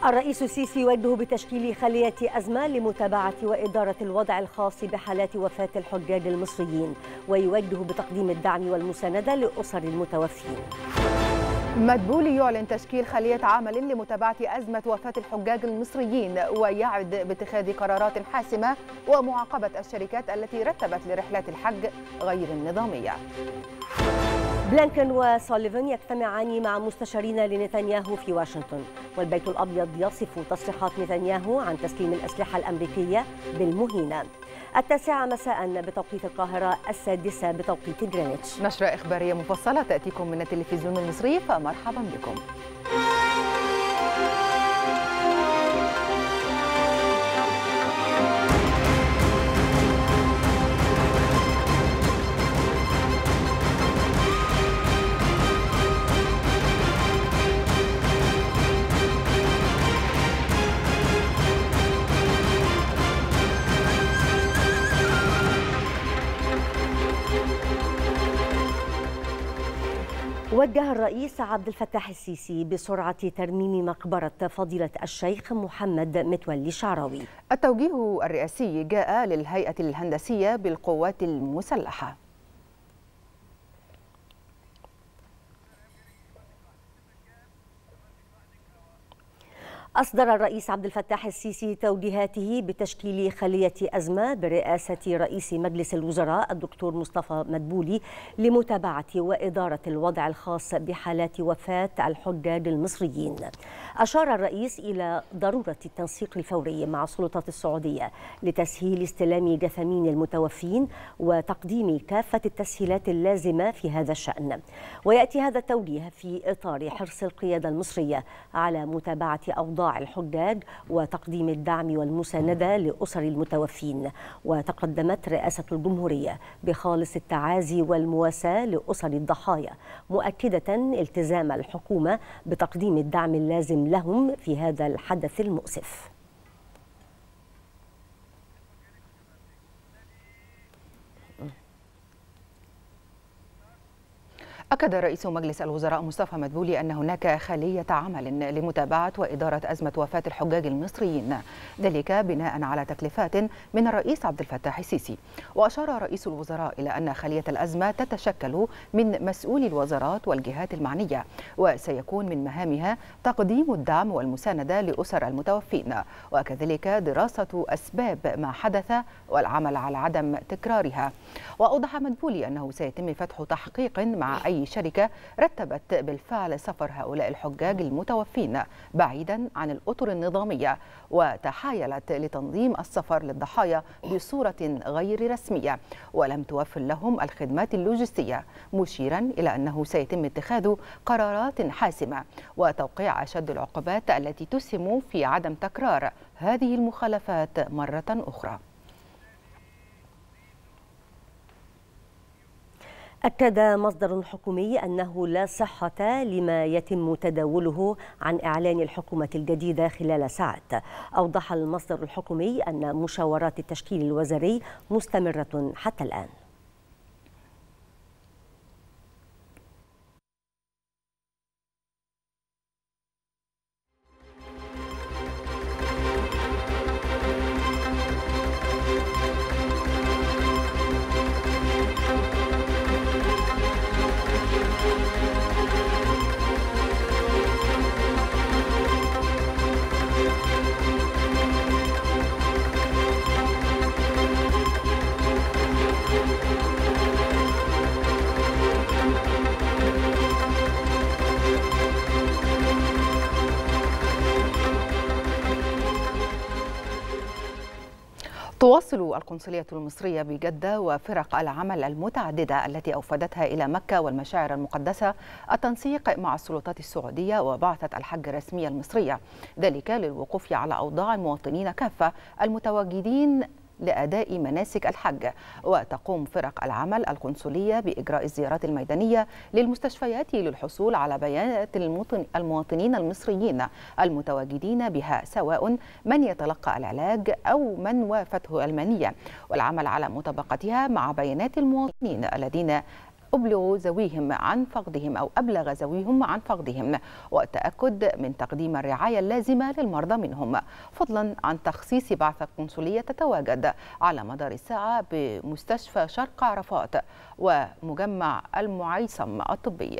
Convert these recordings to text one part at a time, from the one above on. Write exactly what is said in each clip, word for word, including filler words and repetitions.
الرئيس السيسي يوجه بتشكيل خلية أزمة لمتابعة وإدارة الوضع الخاص بحالات وفاة الحجاج المصريين، ويوجه بتقديم الدعم والمساندة لأسر المتوفين. مدبولي يعلن تشكيل خلية عمل لمتابعة أزمة وفاة الحجاج المصريين، ويعد باتخاذ قرارات حاسمة ومعاقبة الشركات التي رتبت لرحلات الحج غير النظامية. بلينكن وسوليفان يجتمعان مع مستشارين لنتنياهو في واشنطن، والبيت الأبيض يصف تصريحات نتنياهو عن تسليم الأسلحة الأمريكية بالمهينة. التاسعة مساء بتوقيت القاهرة، السادسة بتوقيت جرينتش. نشرة إخبارية مفصلة تأتيكم من التلفزيون المصري، فمرحبا بكم. وجه الرئيس عبد الفتاح السيسي بسرعة ترميم مقبرة فضيلة الشيخ محمد متولي الشعراوي. التوجيه الرئاسي جاء للهيئة الهندسية بالقوات المسلحة. أصدر الرئيس عبد الفتاح السيسي توجيهاته بتشكيل خلية أزمة برئاسة رئيس مجلس الوزراء الدكتور مصطفى مدبولي لمتابعة وإدارة الوضع الخاص بحالات وفاة الحجاج المصريين. أشار الرئيس إلى ضرورة التنسيق الفوري مع السلطات السعودية لتسهيل استلام جثامين المتوفين وتقديم كافة التسهيلات اللازمة في هذا الشأن. ويأتي هذا التوجيه في إطار حرص القيادة المصرية على متابعة أوضاع الحجاج وتقديم الدعم والمساندة لأسر المتوفين. وتقدمت رئاسة الجمهورية بخالص التعازي والمواساة لأسر الضحايا، مؤكدة التزام الحكومة بتقديم الدعم اللازم لهم في هذا الحدث المؤسف. أكد رئيس مجلس الوزراء مصطفى مدبولي أن هناك خلية عمل لمتابعة وإدارة أزمة وفاة الحجاج المصريين، ذلك بناء على تكليفات من الرئيس عبد الفتاح السيسي. وأشار رئيس الوزراء إلى أن خلية الأزمة تتشكل من مسؤولي الوزارات والجهات المعنية، وسيكون من مهامها تقديم الدعم والمساندة لأسر المتوفين، وكذلك دراسة أسباب ما حدث والعمل على عدم تكرارها. وأوضح مدبولي أنه سيتم فتح تحقيق مع أي شركة رتبت بالفعل سفر هؤلاء الحجاج المتوفين بعيدا عن الأطر النظامية وتحايلت لتنظيم السفر للضحايا بصورة غير رسمية ولم توفر لهم الخدمات اللوجستية، مشيرا إلى أنه سيتم اتخاذ قرارات حاسمة وتوقيع أشد العقوبات التي تسهم في عدم تكرار هذه المخالفات مرة أخرى. أكد مصدر حكومي أنه لا صحة لما يتم تداوله عن إعلان الحكومة الجديدة خلال ساعات. أوضح المصدر الحكومي أن مشاورات التشكيل الوزاري مستمرة حتى الآن. تواصل القنصلية المصرية بجدة وفرق العمل المتعددة التي أوفدتها إلى مكة والمشاعر المقدسة التنسيق مع السلطات السعودية وبعثة الحج الرسمية المصرية، ذلك للوقوف على أوضاع المواطنين كافة المتواجدين لأداء مناسك الحج. وتقوم فرق العمل القنصلية بإجراء الزيارات الميدانية للمستشفيات للحصول على بيانات المواطنين المصريين المتواجدين بها، سواء من يتلقى العلاج أو من وافته المنية، والعمل على مطابقتها مع بيانات المواطنين الذين أبلغوا ذويهم عن فقدهم أو أبلغ ذويهم عن فقدهم، والتأكد من تقديم الرعاية اللازمة للمرضى منهم، فضلا عن تخصيص بعثة قنصلية تتواجد على مدار الساعة بمستشفى شرق عرفات ومجمع المعيصم الطبي.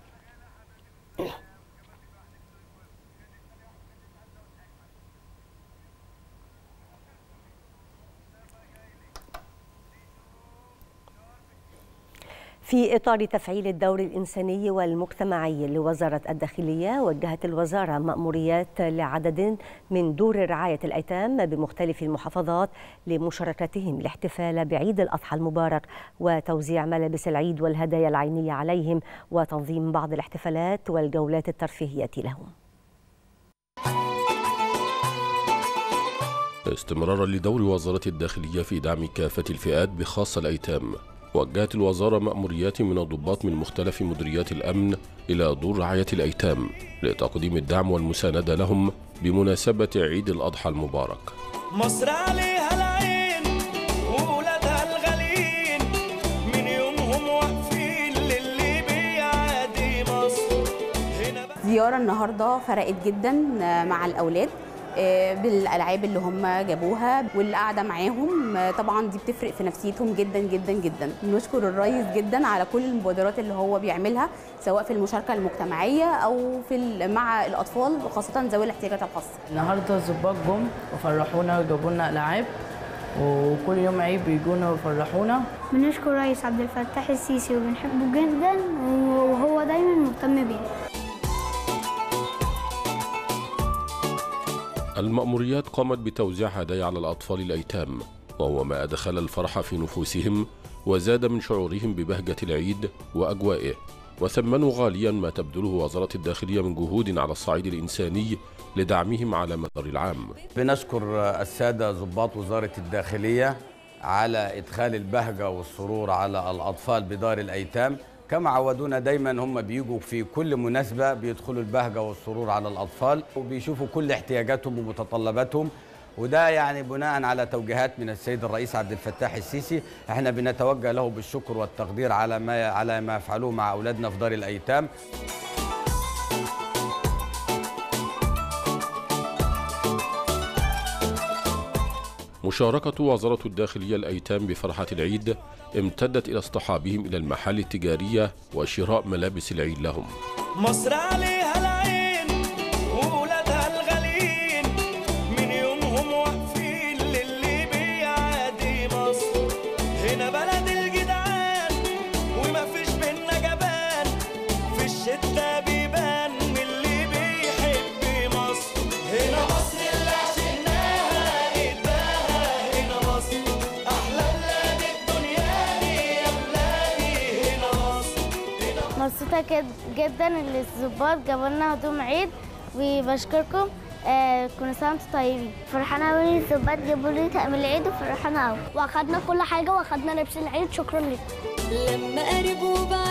في إطار تفعيل الدور الإنساني والمجتمعي لوزارة الداخلية، وجهت الوزارة مأموريات لعدد من دور رعاية الأيتام بمختلف المحافظات لمشاركتهم الاحتفال بعيد الأضحى المبارك وتوزيع ملابس العيد والهدايا العينية عليهم وتنظيم بعض الاحتفالات والجولات الترفيهية لهم. استمرارا لدور وزارة الداخلية في دعم كافة الفئات بخاصة الأيتام، وجهت الوزارة مأموريات من الضباط من مختلف مديريات الأمن إلى دور رعاية الأيتام لتقديم الدعم والمساندة لهم بمناسبة عيد الأضحى المبارك. مصر عليها العين وولادها الغاليين، من يومهم واقفين للي بيعادي مصر. زيارة النهاردة فرقت جدا مع الأولاد بالالعاب اللي هم جابوها والقعده معاهم، طبعا دي بتفرق في نفسيتهم جدا جدا جدا. بنشكر الرئيس جدا على كل المبادرات اللي هو بيعملها سواء في المشاركه المجتمعيه او في مع الاطفال وخاصه ذوي الاحتياجات الخاصه. النهارده الظباط جم وفرحونا وجابوا لنا العاب، وكل يوم عيد بيجونا ويفرحونا. بنشكر الرئيس عبد الفتاح السيسي وبنحبه جدا وهو دايما مهتم بينا. المأموريات قامت بتوزيع هدايا على الأطفال الأيتام، وهو ما أدخل الفرح في نفوسهم وزاد من شعورهم ببهجة العيد وأجوائه، وثمنوا غاليا ما تبذله وزارة الداخلية من جهود على الصعيد الإنساني لدعمهم على مدار العام. بنشكر السادة ضباط وزارة الداخلية على إدخال البهجة والسرور على الأطفال بدار الأيتام، كما عودونا دايما هم بيجوا في كل مناسبة بيدخلوا البهجة والسرور على الأطفال وبيشوفوا كل احتياجاتهم ومتطلباتهم، وده يعني بناء على توجيهات من السيد الرئيس عبد الفتاح السيسي. احنا بنتوجه له بالشكر والتقدير على ما على ما يفعلوه مع أولادنا في دار الأيتام. مشاركة وزارة الداخلية الأيتام بفرحة العيد امتدت إلى اصطحابهم إلى المحال التجارية وشراء ملابس العيد لهم. مصر عليها العين وولادها الغاليين، من يومهم واقفين للي بيعادي مصر. هنا بلد الجدعان وما فيش منا جبان، في الشدة بيبان من اللي بيحب مصر. هنا مصر اللي عشناها قدها، هنا مصر أحلى بلاد الدنيا دي يا بلادي، هنا مصر. مبسوطة جدا ان الظباط جابوا لنا هدوم عيد وبشكركم. آه كنا سنة وانتم طيبين. فرحانة قوي الظباط جابوا لي طقم العيد وفرحانة قوي، واخدنا كل حاجة واخدنا لبس العيد. شكرا لكم. لما قرب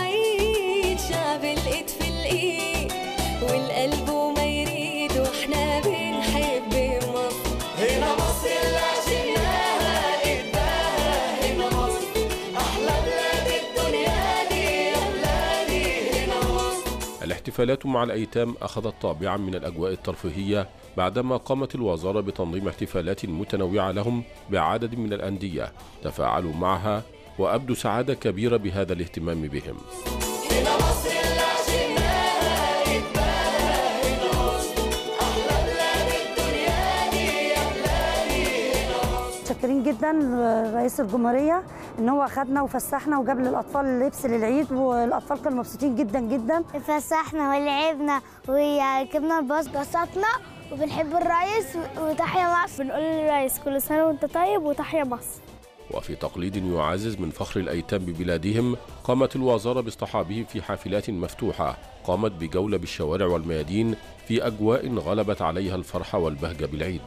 وبعيد شعب الايد في الايد والقلب وما يريد واحنا بنحب مصر. هنا مصر اللي عشناها قدها، هنا مصر أحلى بلاد الدنيا دي يا بلادي، هنا مصر. الاحتفالات مع الأيتام أخذت طابعا من الأجواء الترفيهية بعدما قامت الوزارة بتنظيم احتفالات متنوعة لهم بعدد من الأندية تفاعلوا معها وأبدوا سعادة كبيرة بهذا الاهتمام بهم. هنا مصر اللي عشناها قدها، هنا مصر أحلى بلاد الدنيا دي يا بلادي، هنا مصر. متشكرين جدا لرئيس الجمهورية ان هو اخدنا وفسحنا وجاب للاطفال اللبس للعيد، والاطفال كانوا مبسوطين جدا جدا. اتفسحنا ولعبنا وركبنا الباص بسطنا، وبنحب الرئيس وتحيا مصر. بنقول للرئيس كل سنة وانت طيب وتحيا مصر. وفي تقليد يعزز من فخر الأيتام ببلادهم، قامت الوزارة باصطحابهم في حافلات مفتوحة قامت بجولة بالشوارع والميادين في أجواء غلبت عليها الفرحة والبهجة بالعيد.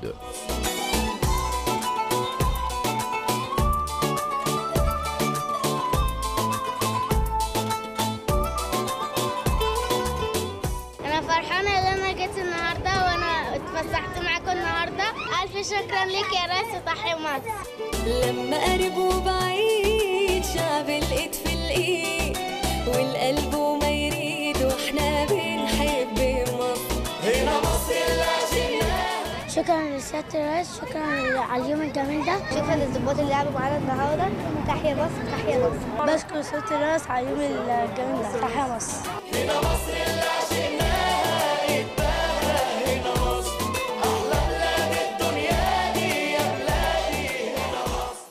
أنا فرحانة إن أنا جيت النهاردة وأنا اتفسحت معاكم النهاردة. ألف شكرا ليك يا رئيس وتحيا مصر. لما قرب وبعيد شعب الايد في الايد والقلب ما يريد واحنا بنحب مصر. هنا مصر اللي عشناها. شكرا لسيادة الرئيس، شكرا على اليوم الجميل ده، شكرا للضباط اللي لعبوا معانا النهارده. تحيا مصر تحيا مصر. بشكر سيادة الرئيس على اليوم الجميل ده. تحيا مصر. هنا مصر اللي عشناها اتباهى. هنا مصر أحلى بلاد الدنيا دي يا بلادي. هنا مصر.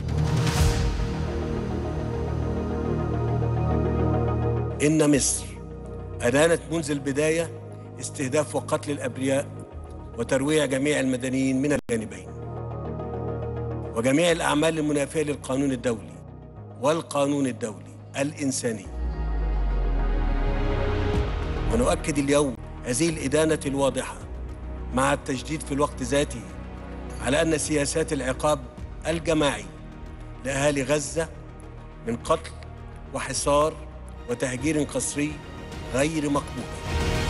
إن مصر أدانت منذ البداية استهداف وقتل الأبرياء وترويع جميع المدنيين من الجانبين، وجميع الأعمال المنافية للقانون الدولي والقانون الدولي الإنساني. ونؤكد اليوم هذه الإدانة الواضحة مع التشديد في الوقت ذاته على أن سياسات العقاب الجماعي لأهالي غزة من قتل وحصار وتهجير قسري غير مقبولة.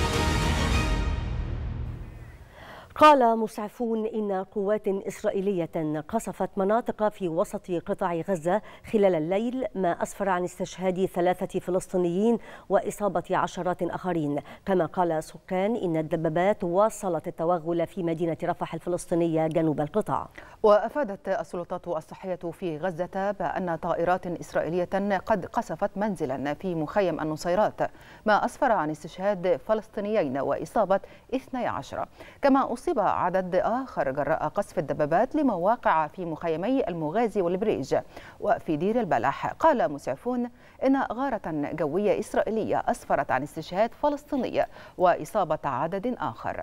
قال مسعفون إن قوات إسرائيلية قصفت مناطق في وسط قطاع غزة خلال الليل، ما أسفر عن استشهاد ثلاثة فلسطينيين وإصابة عشرات آخرين. كما قال سكان إن الدبابات واصلت التوغل في مدينة رفح الفلسطينية جنوب القطاع. وأفادت السلطات الصحية في غزة بأن طائرات إسرائيلية قد قصفت منزلا في مخيم النصيرات، ما أسفر عن استشهاد فلسطينيين وإصابة اثني عشر. كما أصيب عدد آخر جراء قصف الدبابات لمواقع في مخيمي المغازي والبريج وفي دير البلح. قال مسعفون إن غارة جوية إسرائيلية أسفرت عن استشهاد فلسطيني وإصابة عدد آخر.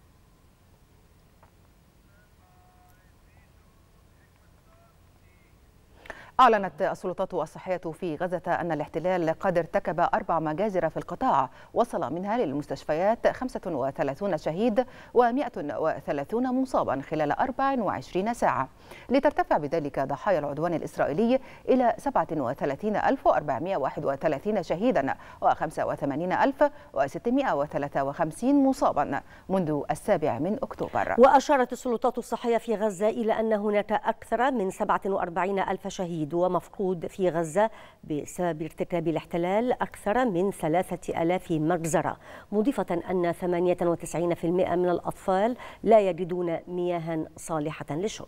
أعلنت السلطات الصحية في غزة أن الاحتلال قد ارتكب أربع مجازر في القطاع وصل منها للمستشفيات خمسة وثلاثين شهيد ومئة وثلاثين مصابا خلال أربع وعشرين ساعة، لترتفع بذلك ضحايا العدوان الإسرائيلي إلى سبعة وثلاثين ألف وأربعمئة وواحد وثلاثين شهيدا وخمسة وثمانين ألف وستمئة وثلاثة وخمسين مصابا منذ السابع من أكتوبر. وأشارت السلطات الصحية في غزة إلى أن هناك أكثر من سبعة وأربعين ألف شهيد ومفقود في غزة بسبب ارتكاب الاحتلال أكثر من ثلاثة آلاف مجزرة، مضيفة أن ثمانية وتسعين بالمئة من الأطفال لا يجدون مياه صالحة للشرب.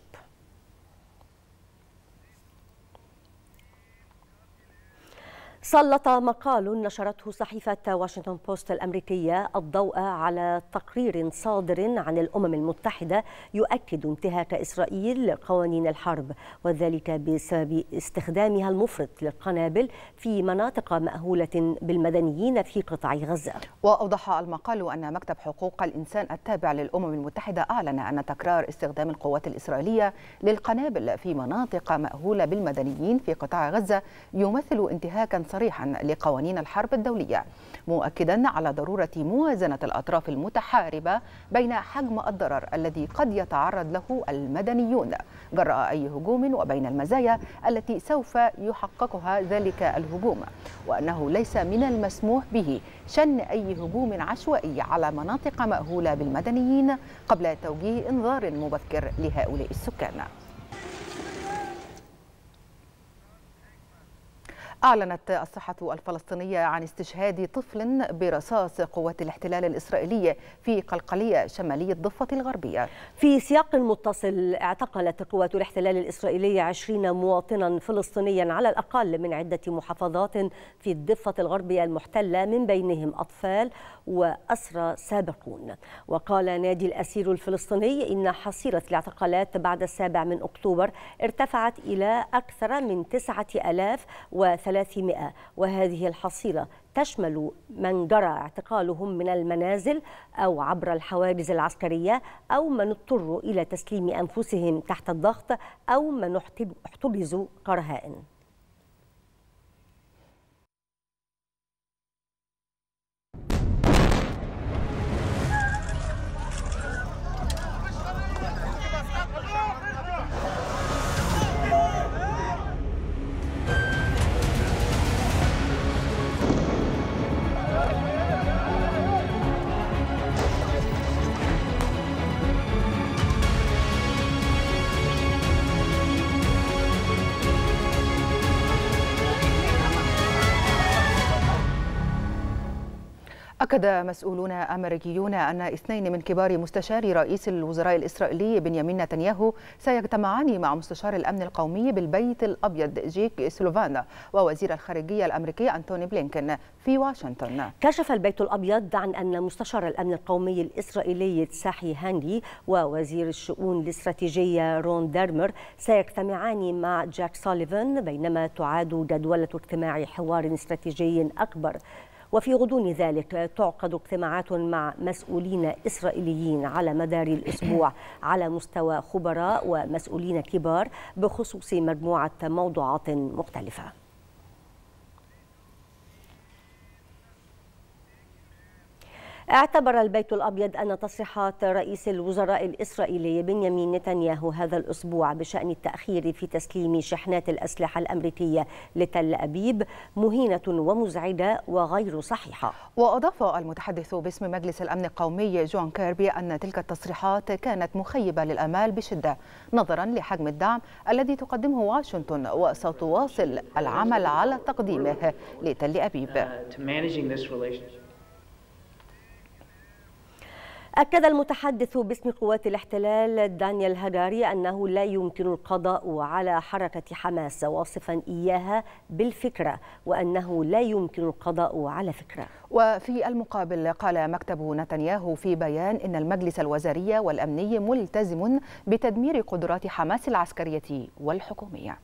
سلط مقال نشرته صحيفة واشنطن بوست الأمريكية الضوء على تقرير صادر عن الأمم المتحدة يؤكد انتهاك إسرائيل لقوانين الحرب، وذلك بسبب استخدامها المفرط للقنابل في مناطق مأهولة بالمدنيين في قطاع غزة. وأوضح المقال أن مكتب حقوق الإنسان التابع للأمم المتحدة أعلن أن تكرار استخدام القوات الإسرائيلية للقنابل في مناطق مأهولة بالمدنيين في قطاع غزة يمثل انتهاكا صريحا لقوانين الحرب الدولية، مؤكدا على ضرورة موازنة الأطراف المتحاربة بين حجم الضرر الذي قد يتعرض له المدنيون جراء أي هجوم وبين المزايا التي سوف يحققها ذلك الهجوم، وأنه ليس من المسموح به شن أي هجوم عشوائي على مناطق مأهولة بالمدنيين قبل توجيه إنذار مبكر لهؤلاء السكان. أعلنت الصحة الفلسطينية عن استشهاد طفل برصاص قوات الاحتلال الإسرائيلي في قلقلية شمالية الضفة الغربية. في سياق متصل، اعتقلت قوات الاحتلال الإسرائيلي عشرين مواطنا فلسطينيا على الأقل من عدة محافظات في الضفة الغربية المحتلة، من بينهم أطفال وأسرى سابقون. وقال نادي الأسير الفلسطيني إن حصيلة الاعتقالات بعد السابع من أكتوبر ارتفعت إلى أكثر من تسعة آلاف وثلاثمائة، وهذه الحصيلة تشمل من جرى اعتقالهم من المنازل أو عبر الحواجز العسكرية، أو من اضطروا إلى تسليم أنفسهم تحت الضغط، أو من احتجزوا كرهائن. أكد مسؤولون أمريكيون أن اثنين من كبار مستشاري رئيس الوزراء الإسرائيلي بنيامين نتنياهو سيجتمعان مع مستشار الأمن القومي بالبيت الأبيض جيك سلوفان ووزير الخارجية الأمريكي أنتوني بلينكن في واشنطن. كشف البيت الأبيض عن أن مستشار الأمن القومي الإسرائيلي تساحي هانجي ووزير الشؤون الاستراتيجية رون ديرمر سيجتمعان مع جاك سوليفان، بينما تعاد جدولة اجتماع حوار استراتيجي أكبر. وفي غضون ذلك تعقد اجتماعات مع مسؤولين إسرائيليين على مدار الأسبوع على مستوى خبراء ومسؤولين كبار بخصوص مجموعة موضوعات مختلفة. اعتبر البيت الأبيض أن تصريحات رئيس الوزراء الإسرائيلي بنيامين نتنياهو هذا الأسبوع بشأن التأخير في تسليم شحنات الأسلحة الأمريكية لتل أبيب مهينة ومزعجة وغير صحيحة. وأضاف المتحدث باسم مجلس الأمن القومي جون كيربي أن تلك التصريحات كانت مخيبة للآمال بشدة نظرا لحجم الدعم الذي تقدمه واشنطن، وستواصل العمل على تقديمه لتل أبيب. أكد المتحدث باسم قوات الاحتلال دانيال هاجاري أنه لا يمكن القضاء على حركة حماس، واصفا إياها بالفكرة، وأنه لا يمكن القضاء على فكرة. وفي المقابل قال مكتب نتنياهو في بيان إن المجلس الوزاري والأمني ملتزم بتدمير قدرات حماس العسكرية والحكومية.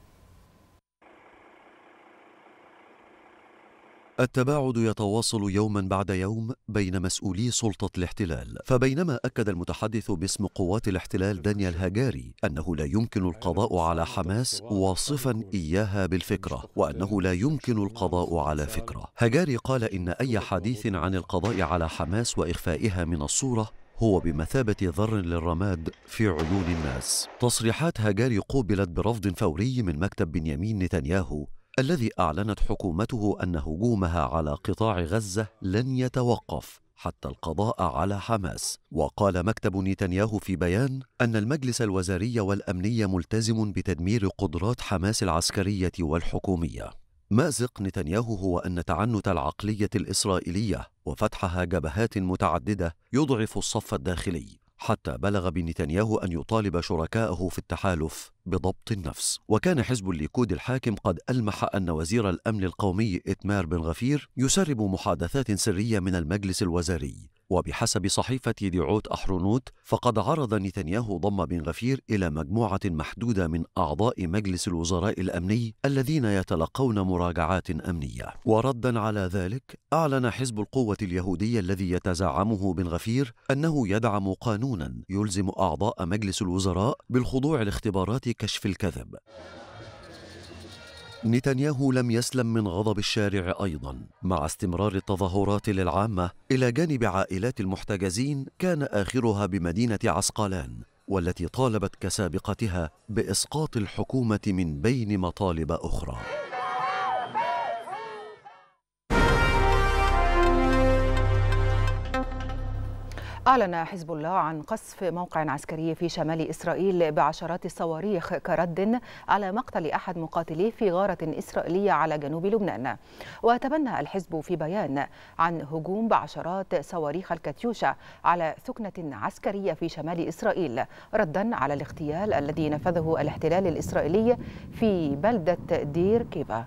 التباعد يتواصل يوما بعد يوم بين مسؤولي سلطة الاحتلال، فبينما أكد المتحدث باسم قوات الاحتلال دانيال هاجاري أنه لا يمكن القضاء على حماس واصفا إياها بالفكرة، وأنه لا يمكن القضاء على فكرة. هاجاري قال إن أي حديث عن القضاء على حماس وإخفائها من الصورة هو بمثابة ذر للرماد في عيون الناس. تصريحات هاجاري قوبلت برفض فوري من مكتب بنيامين نتنياهو، الذي أعلنت حكومته أن هجومها على قطاع غزة لن يتوقف حتى القضاء على حماس. وقال مكتب نتنياهو في بيان أن المجلس الوزاري والأمني ملتزم بتدمير قدرات حماس العسكرية والحكومية. مأزق نتنياهو هو أن تعنت العقلية الإسرائيلية وفتحها جبهات متعددة يضعف الصف الداخلي، حتى بلغ بنتنياهو أن يطالب شركائه في التحالف بضبط النفس. وكان حزب الليكود الحاكم قد ألمح أن وزير الأمن القومي إتمار بن غفير يسرب محادثات سرية من المجلس الوزاري. وبحسب صحيفة ديعوت أحرونوت فقد عرض نتنياهو ضم بن غفير إلى مجموعة محدودة من أعضاء مجلس الوزراء الأمني الذين يتلقون مراجعات أمنية. وردا على ذلك أعلن حزب القوة اليهودية الذي يتزعمه بن غفير أنه يدعم قانونا يلزم أعضاء مجلس الوزراء بالخضوع لاختبارات كشف الكذب. نتنياهو لم يسلم من غضب الشارع أيضا، مع استمرار التظاهرات للعامة إلى جانب عائلات المحتجزين كان آخرها بمدينة عسقلان، والتي طالبت كسابقتها بإسقاط الحكومة من بين مطالب أخرى. أعلن حزب الله عن قصف موقع عسكري في شمال إسرائيل بعشرات الصواريخ كرد على مقتل أحد مقاتليه في غارة إسرائيلية على جنوب لبنان. وتبنى الحزب في بيان عن هجوم بعشرات صواريخ الكاتيوشا على ثكنة عسكرية في شمال إسرائيل ردا على الاغتيال الذي نفذه الاحتلال الإسرائيلي في بلدة دير كيفا.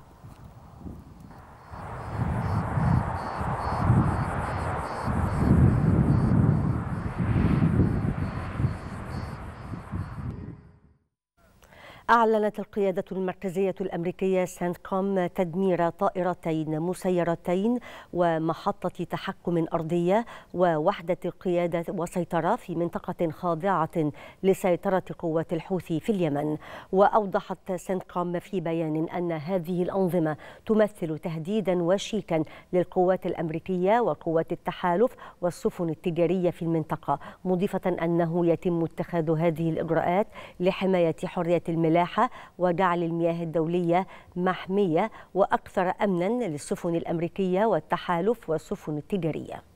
أعلنت القيادة المركزية الأمريكية سنتكوم تدمير طائرتين مسيرتين ومحطة تحكم أرضية ووحدة قيادة وسيطرة في منطقة خاضعة لسيطرة قوات الحوثي في اليمن. وأوضحت سنتكوم في بيان أن هذه الأنظمة تمثل تهديدا وشيكا للقوات الأمريكية وقوات التحالف والسفن التجارية في المنطقة، مضيفة أنه يتم اتخاذ هذه الإجراءات لحماية حرية الملاحة وجعل المياه الدولية محمية وأكثر أمنا للسفن الأمريكية والتحالف والسفن التجارية.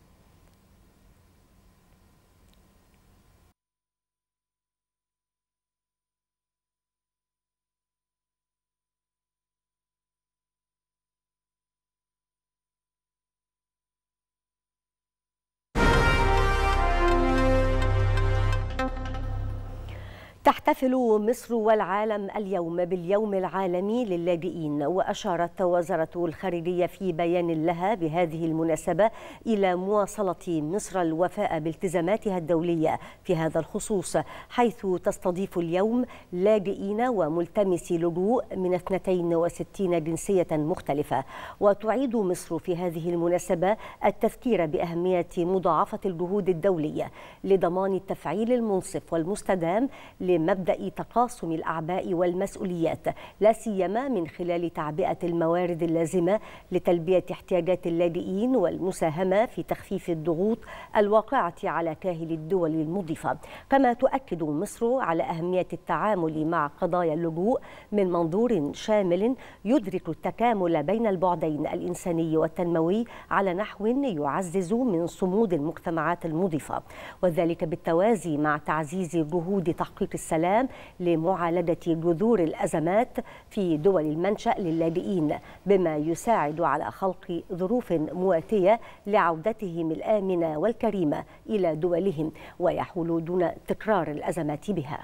تحتفل مصر والعالم اليوم باليوم العالمي للاجئين، وأشارت وزارة الخارجية في بيان لها بهذه المناسبة إلى مواصلة مصر الوفاء بالتزاماتها الدولية في هذا الخصوص، حيث تستضيف اليوم لاجئين وملتمسي لجوء من اثنتين وستين جنسية مختلفة. وتعيد مصر في هذه المناسبة التذكير بأهمية مضاعفة الجهود الدولية لضمان التفعيل المنصف والمستدام لمبدأ تقاسم الأعباء والمسؤوليات، لا سيما من خلال تعبئة الموارد اللازمة لتلبية احتياجات اللاجئين والمساهمة في تخفيف الضغوط الواقعة على كاهل الدول المضيفة. كما تؤكد مصر على أهمية التعامل مع قضايا اللجوء من منظور شامل يدرك التكامل بين البعدين الإنساني والتنموي على نحو يعزز من صمود المجتمعات المضيفة، وذلك بالتوازي مع تعزيز جهود تحقيق السلام لمعالجة جذور الأزمات في دول المنشأ للاجئين، بما يساعد على خلق ظروف مواتية لعودتهم الآمنة والكريمة إلى دولهم ويحول دون تكرار الأزمات بها.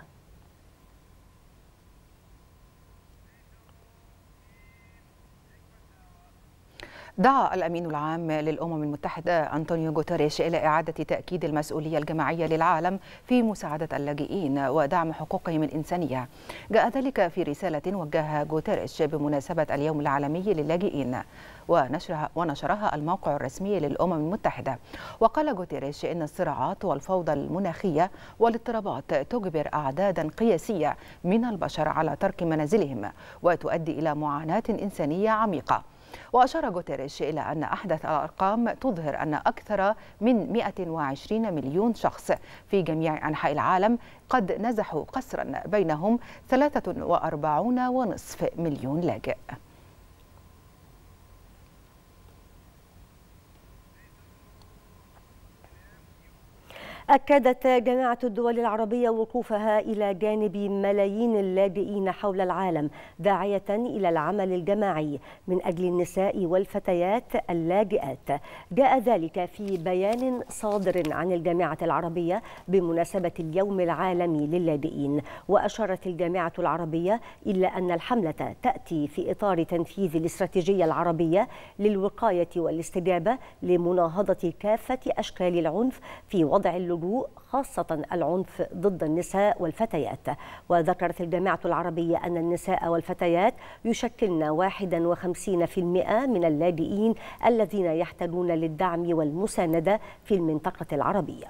دعا الأمين العام للأمم المتحدة أنطونيو غوتيريش إلى إعادة تأكيد المسؤولية الجماعية للعالم في مساعدة اللاجئين ودعم حقوقهم الإنسانية. جاء ذلك في رسالة وجهها غوتيريش بمناسبة اليوم العالمي للاجئين ونشرها, ونشرها الموقع الرسمي للأمم المتحدة. وقال غوتيريش إن الصراعات والفوضى المناخية والاضطرابات تجبر أعدادا قياسية من البشر على ترك منازلهم وتؤدي إلى معاناة إنسانية عميقة. وأشار غوتيريش إلى أن أحدث الأرقام تظهر أن أكثر من مئة وعشرين مليون شخص في جميع أنحاء العالم قد نزحوا قسرا، بينهم ثلاثة وأربعين ونصف مليون لاجئ. أكدت جامعة الدول العربية وقوفها إلى جانب ملايين اللاجئين حول العالم، داعية إلى العمل الجماعي من أجل النساء والفتيات اللاجئات. جاء ذلك في بيان صادر عن الجامعة العربية بمناسبة اليوم العالمي للاجئين. وأشارت الجامعة العربية إلى أن الحملة تأتي في إطار تنفيذ الاستراتيجية العربية للوقاية والاستجابة لمناهضة كافة أشكال العنف في وضع اللجوء، خاصة العنف ضد النساء والفتيات. وذكرت الجامعة العربية أن النساء والفتيات يشكلن واحد وخمسين بالمئة من اللاجئين الذين يحتاجون للدعم والمساندة في المنطقة العربية.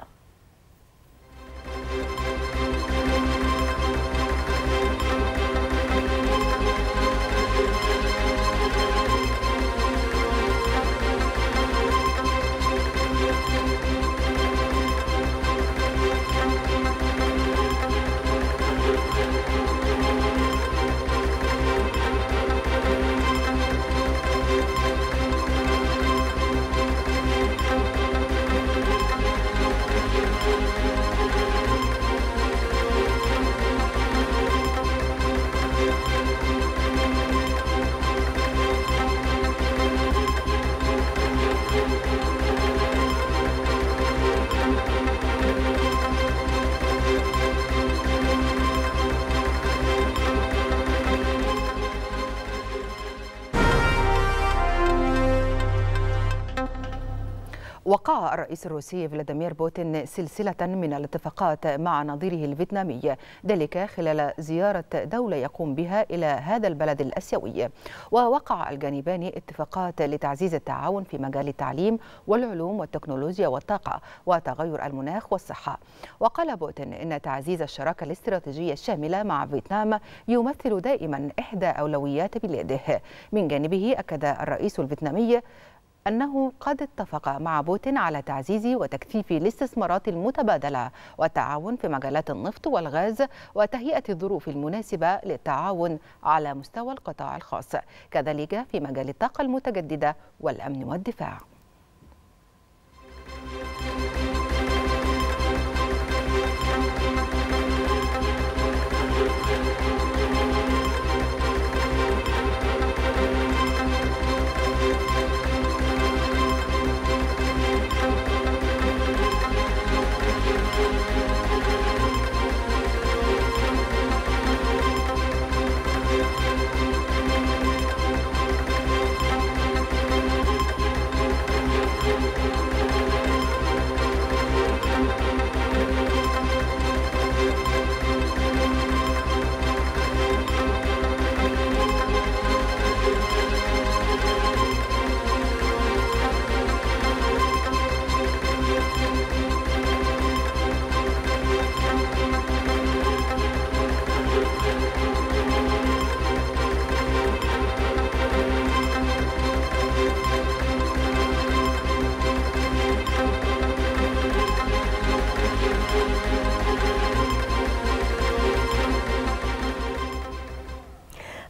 وقع الرئيس الروسي فلاديمير بوتين سلسلة من الاتفاقات مع نظيره الفيتنامي، ذلك خلال زيارة دولة يقوم بها إلى هذا البلد الآسيوي. ووقع الجانبان اتفاقات لتعزيز التعاون في مجال التعليم والعلوم والتكنولوجيا والطاقة وتغير المناخ والصحة. وقال بوتين إن تعزيز الشراكة الاستراتيجية الشاملة مع فيتنام يمثل دائما إحدى أولويات بلاده. من جانبه أكد الرئيس الفيتنامي أنه قد اتفق مع بوتين على تعزيز وتكثيف الاستثمارات المتبادلة والتعاون في مجالات النفط والغاز وتهيئة الظروف المناسبة للتعاون على مستوى القطاع الخاص، كذلك في مجال الطاقة المتجددة والأمن والدفاع.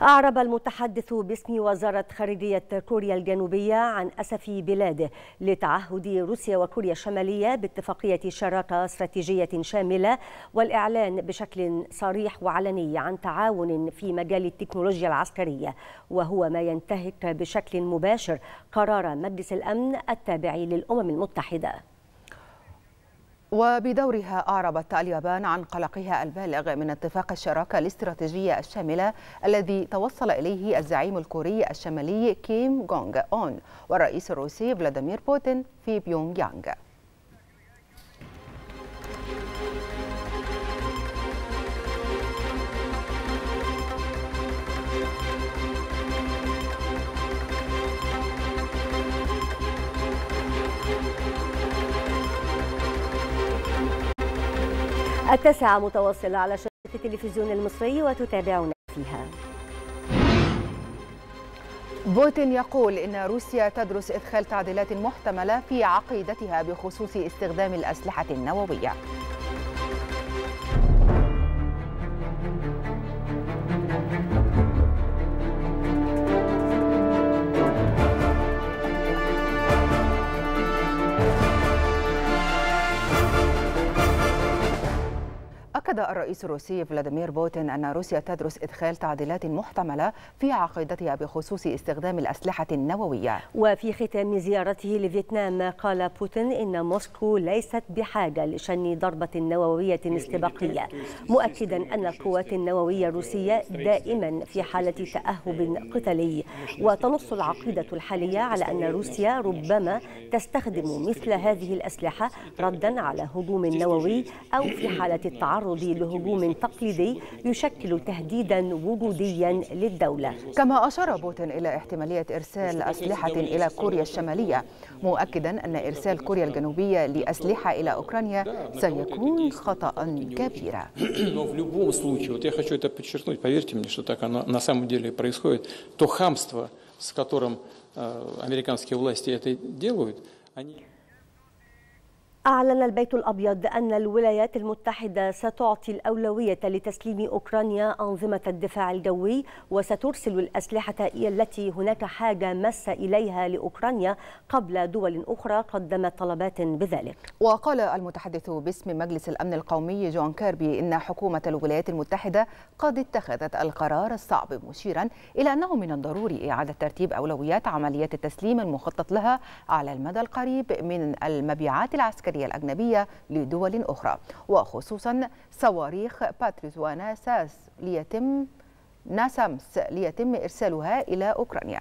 أعرب المتحدث باسم وزارة خارجية كوريا الجنوبية عن أسف بلاده لتعهد روسيا وكوريا الشمالية باتفاقية شراكة استراتيجية شاملة والإعلان بشكل صريح وعلني عن تعاون في مجال التكنولوجيا العسكرية، وهو ما ينتهك بشكل مباشر قرار مجلس الأمن التابع للأمم المتحدة. وبدورها أعربت اليابان عن قلقها البالغ من اتفاق الشراكة الاستراتيجية الشاملة الذي توصل إليه الزعيم الكوري الشمالي كيم جونغ أون والرئيس الروسي فلاديمير بوتين في بيونغ يانغ. التاسعة متواصلة على شاشة التلفزيون المصري وتتابعنا فيها. بوتين يقول إن روسيا تدرس إدخال تعديلات محتملة في عقيدتها بخصوص استخدام الأسلحة النووية. أكد الرئيس الروسي فلاديمير بوتين أن روسيا تدرس إدخال تعديلات محتملة في عقيدتها بخصوص استخدام الأسلحة النووية. وفي ختام زيارته لفيتنام قال بوتين إن موسكو ليست بحاجة لشن ضربة نووية استباقية، مؤكدا أن القوات النووية الروسية دائما في حالة تأهب قتالي، وتنص العقيدة الحالية على أن روسيا ربما تستخدم مثل هذه الأسلحة ردا على هجوم نووي أو في حالة التعرض لهجوم تقليدي يشكل تهديدا وجوديا للدولة. كما أشار بوتين إلى احتمالية إرسال أسلحة إلى كوريا الشمالية، مؤكدا أن إرسال كوريا الجنوبية لأسلحة إلى أوكرانيا سيكون خطأ كبيرا. أعلن البيت الأبيض أن الولايات المتحدة ستعطي الأولوية لتسليم أوكرانيا أنظمة الدفاع الجوي، وسترسل الأسلحة التي هناك حاجة ماسة إليها لأوكرانيا قبل دول أخرى قدمت طلبات بذلك. وقال المتحدث باسم مجلس الأمن القومي جون كيربي إن حكومة الولايات المتحدة قد اتخذت القرار الصعب، مشيرا إلى أنه من الضروري إعادة ترتيب أولويات عمليات التسليم المخطط لها على المدى القريب من المبيعات العسكرية الأجنبية لدول أخرى، وخصوصا صواريخ باتريوت وناساس ليتم ناسامس ليتم إرسالها إلى أوكرانيا.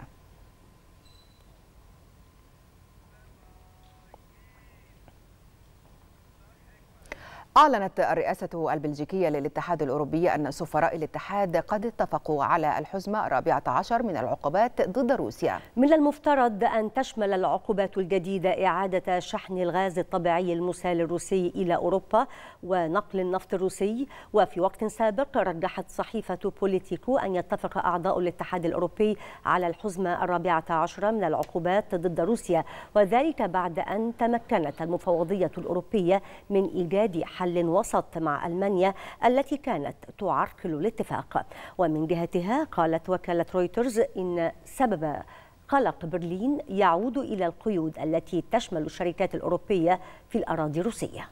أعلنت الرئاسة البلجيكية للاتحاد الأوروبي أن سفراء الاتحاد قد اتفقوا على الحزمة الرابعة عشر من العقوبات ضد روسيا. من المفترض أن تشمل العقوبات الجديدة إعادة شحن الغاز الطبيعي المسال الروسي إلى أوروبا ونقل النفط الروسي. وفي وقت سابق رجحت صحيفة بوليتيكو أن يتفق أعضاء الاتحاد الأوروبي على الحزمة الرابعة عشر من العقوبات ضد روسيا، وذلك بعد أن تمكنت المفوضية الأوروبية من إيجاد حل حل وسط مع ألمانيا التي كانت تعرقل الاتفاق. ومن جهتها قالت وكالة رويترز إن سبب قلق برلين يعود إلى القيود التي تشمل الشركات الأوروبية في الأراضي الروسية.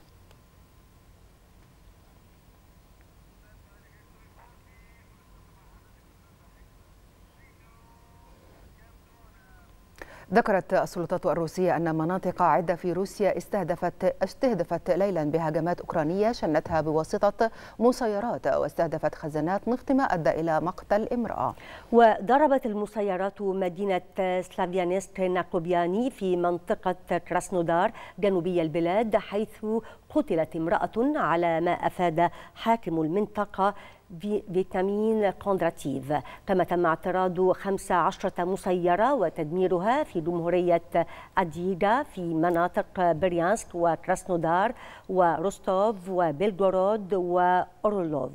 ذكرت السلطات الروسية أن مناطق عدة في روسيا استهدفت استهدفت ليلا بهجمات أوكرانية شنتها بواسطة مسيرات واستهدفت خزانات نفط ما أدى إلى مقتل امرأة. وضربت المسيرات مدينة سلافيانسك ناكوبياني في منطقة كراسنودار جنوبي البلاد، حيث قتلت امرأة على ما أفاد حاكم المنطقة فيتامين كوندراتيف. كما تم اعتراض خمس عشرة مسيرة وتدميرها في جمهورية أديغا في مناطق بريانسك وكراسنودار وروستوف وبيلغورود وأورلوف.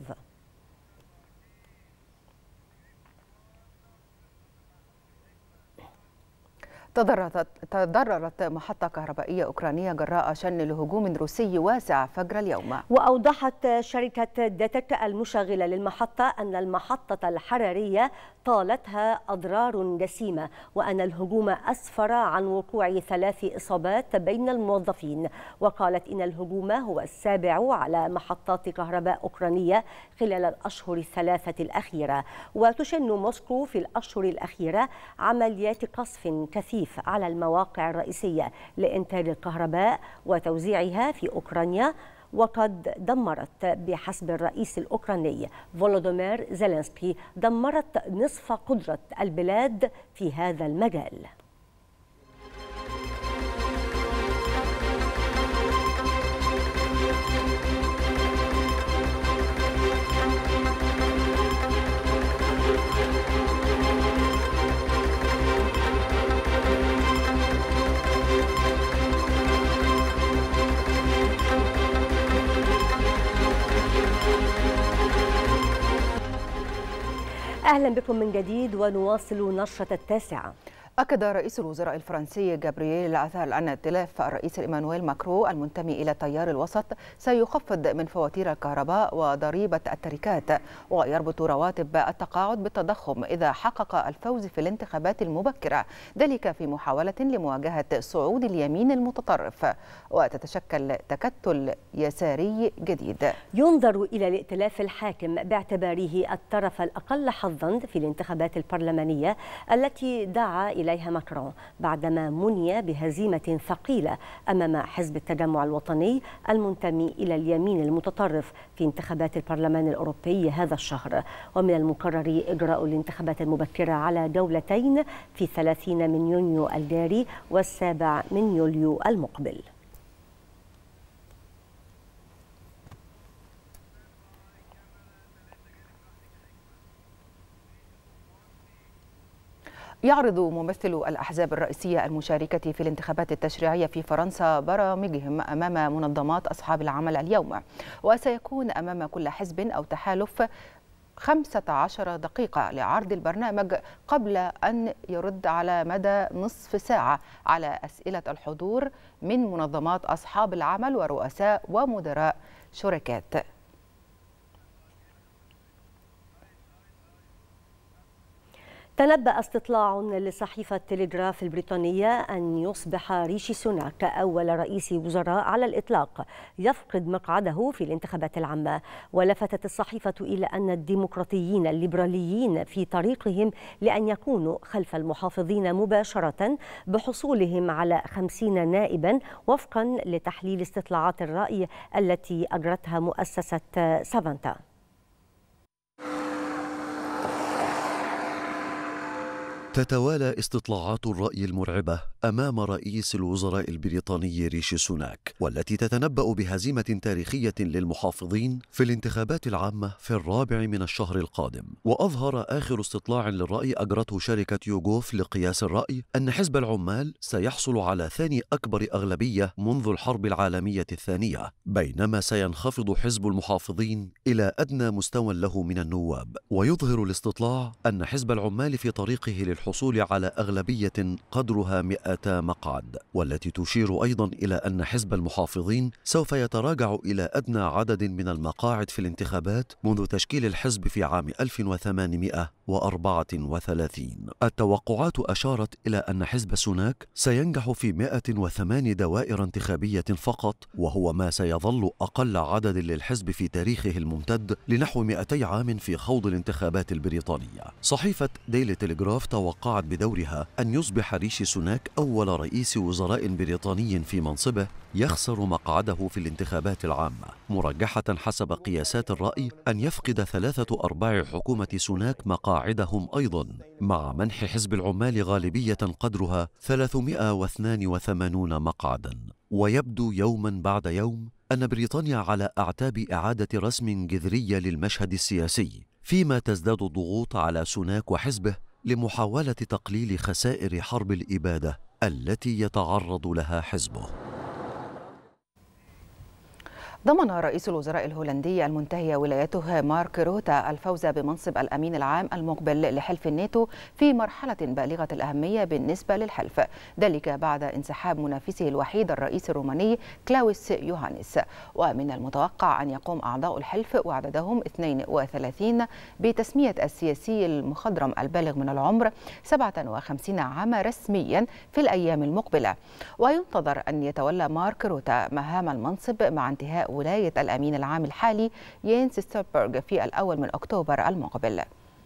تضررت تضررت محطة كهربائية أوكرانية جراء شن لهجوم روسي واسع فجر اليوم. وأوضحت شركة داتك المشغلة للمحطة أن المحطة الحرارية طالتها أضرار جسيمة، وأن الهجوم أسفر عن وقوع ثلاث إصابات بين الموظفين. وقالت إن الهجوم هو السابع على محطات كهرباء أوكرانية خلال الأشهر الثلاثة الأخيرة. وتشن موسكو في الأشهر الأخيرة عمليات قصف كثيف على المواقع الرئيسية لإنتاج الكهرباء وتوزيعها في أوكرانيا، وقد دمرت بحسب الرئيس الأوكراني فولودومير زيلينسكي دمرت نصف قدرة البلاد في هذا المجال. أهلا بكم من جديد ونواصل نشرة التاسعة. أكد رئيس الوزراء الفرنسي جابرييل أتال أن ائتلاف الرئيس إيمانويل ماكرون المنتمي إلى التيار الوسط سيخفض من فواتير الكهرباء وضريبة التركات، ويربط رواتب التقاعد بالتضخم إذا حقق الفوز في الانتخابات المبكرة، ذلك في محاولة لمواجهة صعود اليمين المتطرف وتتشكل تكتل يساري جديد. ينظر إلى الائتلاف الحاكم باعتباره الطرف الأقل حظا في الانتخابات البرلمانية التي دعا إلى إليها ماكرون بعدما مني بهزيمة ثقيلة أمام حزب التجمع الوطني المنتمي إلى اليمين المتطرف في انتخابات البرلمان الأوروبي هذا الشهر. ومن المقرر إجراء الانتخابات المبكرة على جولتين في ثلاثين من يونيو الجاري والسابع من يوليو المقبل. يعرض ممثلو الأحزاب الرئيسية المشاركة في الانتخابات التشريعية في فرنسا برامجهم أمام منظمات أصحاب العمل اليوم، وسيكون أمام كل حزب أو تحالف خمسة عشر دقيقة لعرض البرنامج قبل أن يرد على مدى نصف ساعة على أسئلة الحضور من منظمات أصحاب العمل ورؤساء ومدراء شركات. تنبأ استطلاع لصحيفة تلغراف البريطانية أن يصبح ريشي سوناك أول رئيس وزراء على الإطلاق يفقد مقعده في الانتخابات العامة. ولفتت الصحيفة إلى أن الديمقراطيين الليبراليين في طريقهم لأن يكونوا خلف المحافظين مباشرة بحصولهم على خمسين نائبا وفقا لتحليل استطلاعات الرأي التي أجرتها مؤسسة سافانتا. تتوالى استطلاعات الرأي المرعبة أمام رئيس الوزراء البريطاني ريشي سوناك، والتي تتنبأ بهزيمة تاريخية للمحافظين في الانتخابات العامة في الرابع من الشهر القادم. وأظهر آخر استطلاع للرأي أجرته شركة يوغوف لقياس الرأي أن حزب العمال سيحصل على ثاني أكبر أغلبية منذ الحرب العالمية الثانية، بينما سينخفض حزب المحافظين إلى أدنى مستوى له من النواب. ويظهر الاستطلاع أن حزب العمال في طريقه للحصول الحصول على أغلبية قدرها مئة مقعد، والتي تشير أيضا إلى أن حزب المحافظين سوف يتراجع إلى أدنى عدد من المقاعد في الانتخابات منذ تشكيل الحزب في عام ألف وثمانمئة وأربعة وثلاثين. التوقعات أشارت إلى أن حزب سوناك سينجح في مئة وثمانية دوائر انتخابية فقط، وهو ما سيظل أقل عدد للحزب في تاريخه الممتد لنحو مئتي عام في خوض الانتخابات البريطانية. صحيفة ديلي تلغراف توقعت بدورها أن يصبح ريشي سوناك أول رئيس وزراء بريطاني في منصبه يخسر مقعده في الانتخابات العامة، مرجحة حسب قياسات الرأي أن يفقد ثلاثة أرباع حكومة سوناك مقاعدهم أيضا، مع منح حزب العمال غالبية قدرها ثلاثمئة واثنين وثمانين مقعدا. ويبدو يوما بعد يوم أن بريطانيا على أعتاب إعادة رسم جذري للمشهد السياسي، فيما تزداد الضغوط على سوناك وحزبه لمحاولة تقليل خسائر حرب الإبادة التي يتعرض لها حزبه. ضمن رئيس الوزراء الهولندي المنتهي ولايته مارك روتا الفوز بمنصب الأمين العام المقبل لحلف الناتو في مرحلة بالغة الأهمية بالنسبة للحلف، ذلك بعد انسحاب منافسه الوحيد الرئيس الروماني كلاوس يوهانيس. ومن المتوقع أن يقوم أعضاء الحلف وعددهم اثنين وثلاثين بتسمية السياسي المخضرم البالغ من العمر سبعة وخمسين عاما رسميا في الأيام المقبلة. وينتظر أن يتولى مارك روتا مهام المنصب مع انتهاء ولاية الأمين العام الحالي يينس ستولبرغ في الأول من أكتوبر المقبل.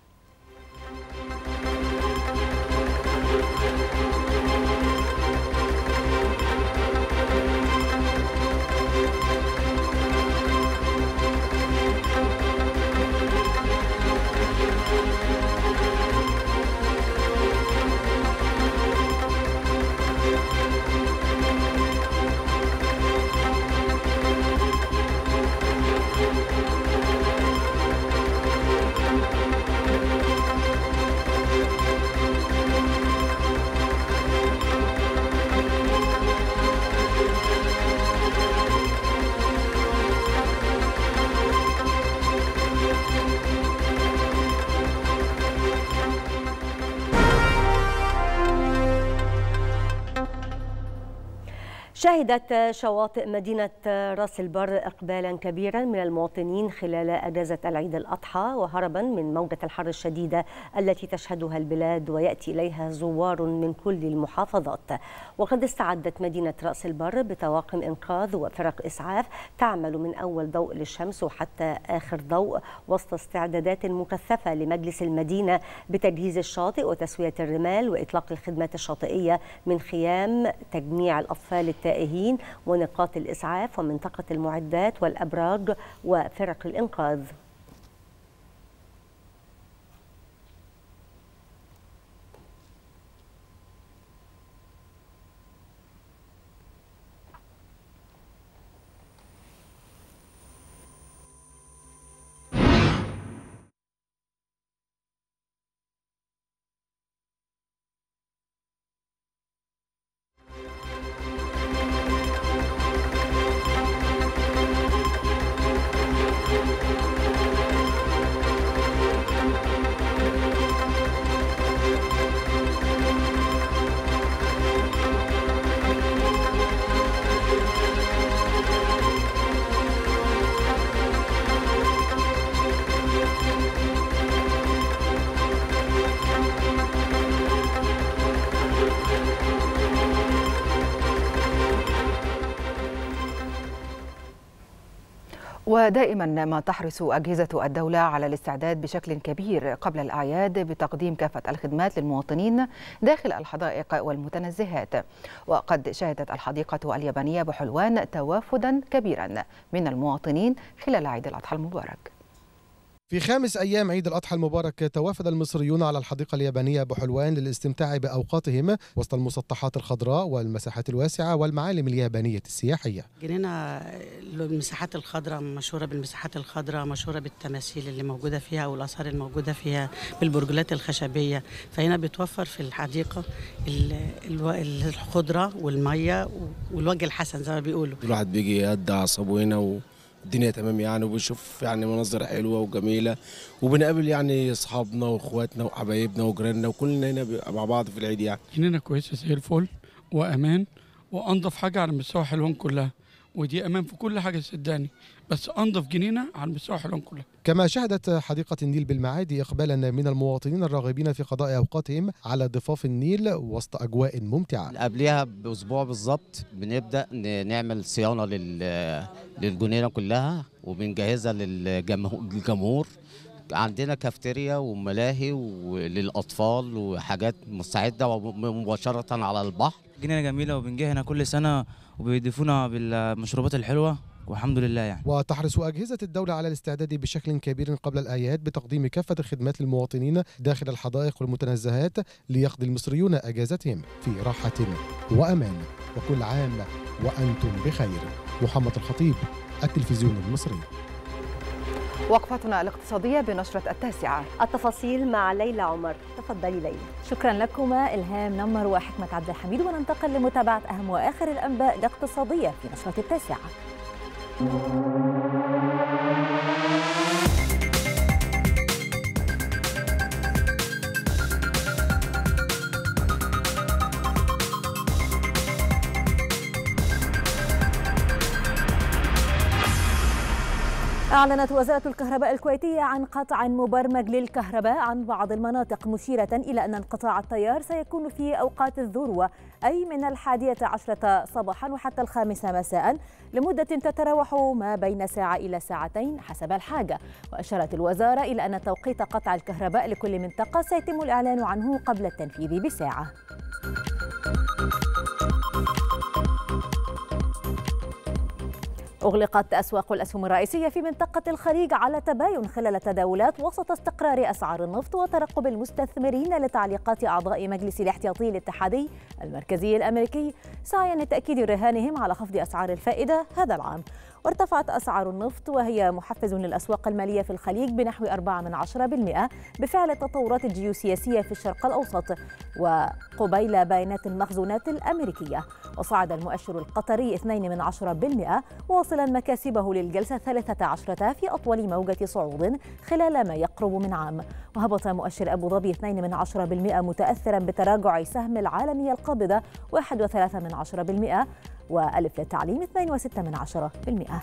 شهدت شواطئ مدينة راس البر إقبالا كبيرا من المواطنين خلال أجازة العيد الأضحى، وهربا من موجة الحر الشديدة التي تشهدها البلاد ويأتي إليها زوار من كل المحافظات. وقد استعدت مدينة راس البر بطواقم إنقاذ وفرق إسعاف تعمل من أول ضوء للشمس وحتى آخر ضوء، وسط استعدادات مكثفة لمجلس المدينة بتجهيز الشاطئ وتسوية الرمال وإطلاق الخدمات الشاطئية من خيام تجميع الأطفال التائهين ونقاط الإسعاف ومنطقة المعدات والأبراج وفرق الإنقاذ. ودائما ما تحرص أجهزة الدولة على الاستعداد بشكل كبير قبل الأعياد بتقديم كافة الخدمات للمواطنين داخل الحدائق والمتنزهات. وقد شهدت الحديقة اليابانية بحلوان توافدا كبيرا من المواطنين خلال عيد الأضحى المبارك. في خامس أيام عيد الأضحى المبارك توافد المصريون على الحديقة اليابانية بحلوان للاستمتاع بأوقاتهم وسط المسطحات الخضراء والمساحات الواسعة والمعالم اليابانية السياحية. جنينة المساحات الخضراء مشهورة بالمساحات الخضراء، مشهورة بالتماثيل اللي موجودة فيها والآثار الموجودة فيها، بالبرجلات الخشبية. فهنا بتوفر في الحديقة الخضرة والمية والوجه الحسن زي ما بيقولوا. الواحد بيجي يهدى أعصابه هنا و الدنيا تمام يعني، وبنشوف يعني مناظر حلوه وجميله، وبنقابل يعني اصحابنا واخواتنا وحبايبنا وجيراننا وكلنا هنا مع بعض في العيد. يعني جنينه كويسه زي الفل وامان وانضف حاجه على مستوى حلوان كلها، ودي امان في كل حاجه صدقني، بس انضف جنينه على مستوى حلوان كلها. كما شهدت حديقة النيل بالمعادي إقبالا من المواطنين الراغبين في قضاء أوقاتهم على ضفاف النيل وسط أجواء ممتعة. قبلها بأسبوع بالظبط بنبدأ نعمل صيانة للجنينة كلها وبنجهزها للجمهور. عندنا كافتيريا وملاهي للأطفال وحاجات مستعدة مباشرة على البحر. جنينة جميلة وبنجي هنا كل سنة وبيضيفونا بالمشروبات الحلوة والحمد لله يعني. وتحرص أجهزة الدولة على الاستعداد بشكل كبير قبل الأعياد بتقديم كافة الخدمات للمواطنين داخل الحدائق والمتنزهات ليقضي المصريون أجازتهم في راحة وأمان. وكل عام وأنتم بخير. محمد الخطيب، التلفزيون المصري. وقفتنا الاقتصادية بنشرة التاسعة. التفاصيل مع ليلى عمر. تفضلي ليلى. شكرا لكما إلهام نمر وحكمة عبد الحميد، وننتقل لمتابعة أهم وآخر الأنباء الاقتصادية في نشرة التاسعة. أعلنت وزارة الكهرباء الكويتية عن قطع مبرمج للكهرباء عن بعض المناطق، مشيرة إلى أن انقطاع التيار سيكون في أوقات الذروة، أي من الحادية عشرة صباحا وحتى الخامسة مساء، لمدة تتراوح ما بين ساعة إلى ساعتين حسب الحاجة. وأشارت الوزارة إلى أن توقيت قطع الكهرباء لكل منطقة سيتم الإعلان عنه قبل التنفيذ بساعة. أغلقت أسواق الأسهم الرئيسية في منطقة الخليج على تباين خلال التداولات وسط استقرار أسعار النفط وترقب المستثمرين لتعليقات أعضاء مجلس الاحتياطي الاتحادي المركزي الأمريكي سعيا لتأكيد رهانهم على خفض أسعار الفائدة هذا العام. وارتفعت أسعار النفط وهي محفز للأسواق المالية في الخليج بنحو أربعة من عشرة بالمئة بفعل التطورات الجيوسياسية في الشرق الأوسط وقبيل بيانات المخزونات الأمريكية. وصعد المؤشر القطري اثنين من عشرة بالمئة واصلا مكاسبه للجلسة الثالثة عشرة في أطول موجة صعود خلال ما يقرب من عام. وهبط مؤشر أبو ظبي اثنين من عشرة بالمئة متأثرا بتراجع سهم العالمية القابضة واحد وثلاثة من عشرة بالمئة وألف للتعليم اثنين وستة من عشرة بالمئة.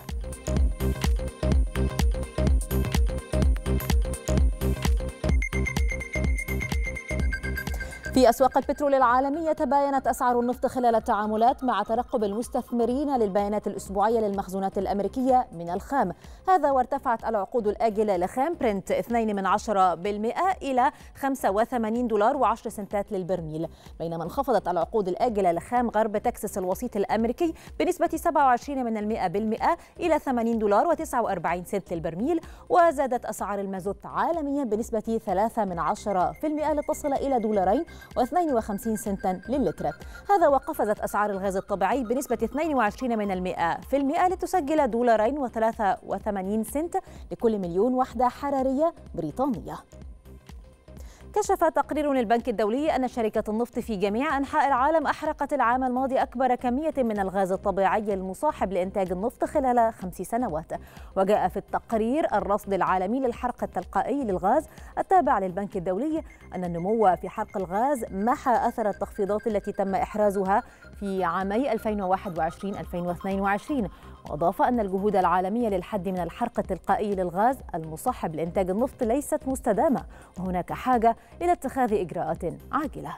في أسواق البترول العالمية تباينت أسعار النفط خلال التعاملات مع ترقب المستثمرين للبيانات الأسبوعية للمخزونات الأمريكية من الخام. هذا وارتفعت العقود الآجلة لخام برنت اثنين من عشرة بالمئة إلى خمسة وثمانين دولار وعشر سنتات للبرميل، بينما انخفضت العقود الآجلة لخام غرب تكساس الوسيط الأمريكي بنسبة سبعة وعشرين من المئة بالمئة إلى ثمانين دولار وتسعة وأربعين سنت للبرميل. وزادت أسعار المازوت عالميا بنسبة ثلاثة من عشرة بالمئة لتصل إلى دولارين واثنين وخمسين سنتا للتر. هذا وقفزت أسعار الغاز الطبيعي بنسبة اثنين وعشرين من المئة في المئة لتسجل دولارين وثلاثة وثمانين سنت لكل مليون وحدة حرارية بريطانية. كشف تقرير للبنك الدولي أن شركة النفط في جميع أنحاء العالم أحرقت العام الماضي أكبر كمية من الغاز الطبيعي المصاحب لإنتاج النفط خلال خمس سنوات. وجاء في التقرير الرصد العالمي للحرق التلقائي للغاز التابع للبنك الدولي أن النمو في حرق الغاز محى أثر التخفيضات التي تم إحرازها في عامي ألفين وواحد وعشرين ألفين واثنين وعشرين. وأضاف أن الجهود العالمية للحد من الحرق التلقائي للغاز المصاحب لإنتاج النفط ليست مستدامة، وهناك حاجة إلى اتخاذ إجراءات عاجلة.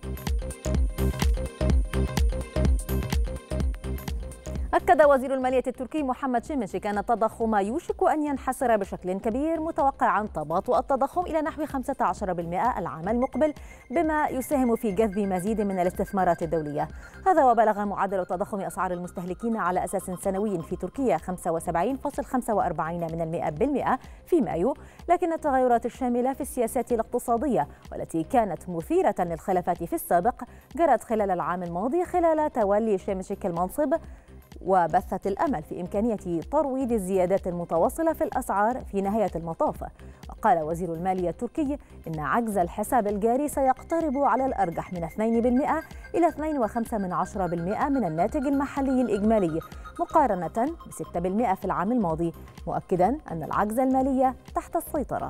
أكد وزير المالية التركي محمد شمشك أن التضخم يوشك أن ينحسر بشكل كبير، متوقعا تباطؤ التضخم إلى نحو خمسة عشر بالمئة العام المقبل، بما يساهم في جذب مزيد من الاستثمارات الدولية. هذا وبلغ معدل تضخم أسعار المستهلكين على أساس سنوي في تركيا خمسة وسبعين فاصلة خمسة وأربعين من المئة بالمئة في مايو، لكن التغيرات الشاملة في السياسات الاقتصادية والتي كانت مثيرة للخلافات في السابق جرت خلال العام الماضي خلال تولي شمشك المنصب، وبثت الأمل في إمكانية ترويض الزيادات المتواصلة في الأسعار في نهاية المطاف. وقال وزير المالية التركي إن عجز الحساب الجاري سيقترب على الأرجح من اثنين بالمئة إلى اثنين وخمسة من عشرة بالمئة من الناتج المحلي الإجمالي، مقارنة بستة بالمئة في العام الماضي، مؤكدا أن العجز المالي تحت السيطرة.